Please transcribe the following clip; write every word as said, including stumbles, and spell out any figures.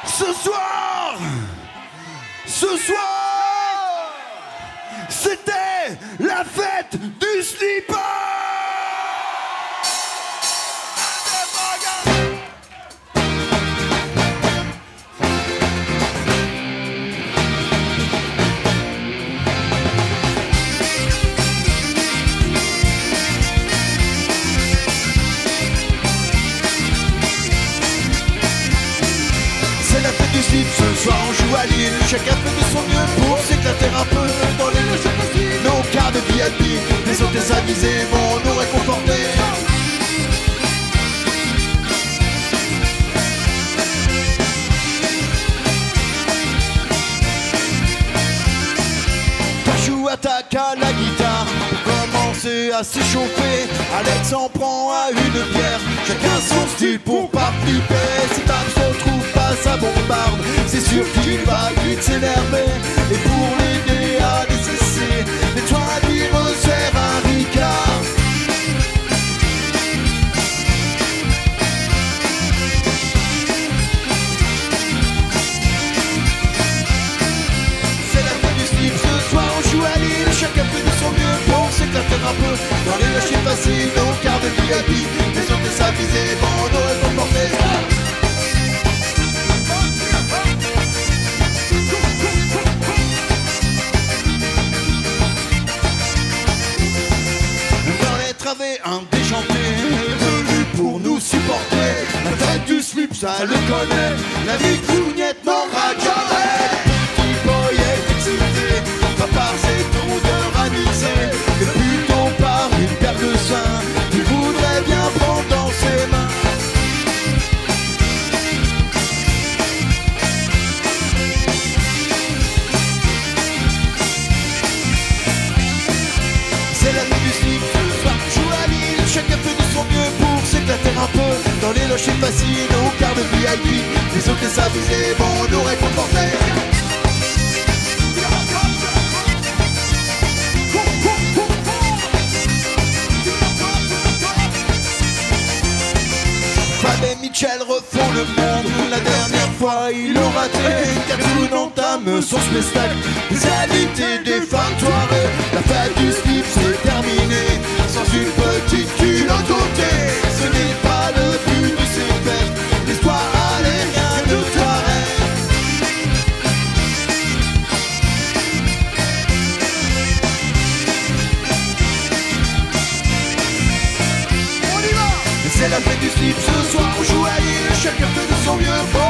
Ce soir, ce soir, c'était la fête du slipper. Ce soir on joue à Lille, chacun fait de son mieux pour s'éclater un peu dans les loges faciles. Nos quarts de V I P, les hôtesses avisées vont nous réconforter. Cachou attaque à la guitare pour commencer à s'échauffer. Alex en prend à une bière, chacun son style pour pas flipper. Si Tam se trouve pas, ça bombarde, c'est sûr qu'il va vite s'énerver. Et pour l'aider à décesser, les toi lui resserre un ricard. C'est la fin du slip, ce soir on joue à Lille, chacun fait de son mieux pour s'éclater un peu dans les loges faciles, nos quarts de V I P, les hôtesses avisées vont nous réconforter. Un déjanté venu pour nous supporter. La fête du slip, ça le connaît. La vie cougnette n'aura jamais. Petit boy est excité, pas par cette odeur anisée, mais plutôt par une paire de seins qu'il voudrait bien prendre dans ses mains. C'est la vie du slip. Chacun fait de son mieux pour s'éclater un peu dans les loges faciles, au quart de V I P, les hôtesses avisées vont nous réconforter. Fab et Mitchell refont le monde. La dernière fois ils l'ont raté, car tout entame son spectacle. Des invités, des fins de soirée, la fête du slip c'est terminé. Sans une petite culotte ôtée, ce n'est pas le but de ces fêtes. L'histoire allait rien de pareil. On y va. C'est la fête du slip, ce soir on joue à Lille, chacun fait de son mieux.